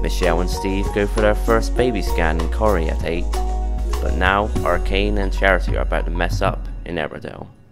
Michelle and Steve go for their first baby scan in Corrie at 8, but now Arcane and Charity are about to mess up in Everdell.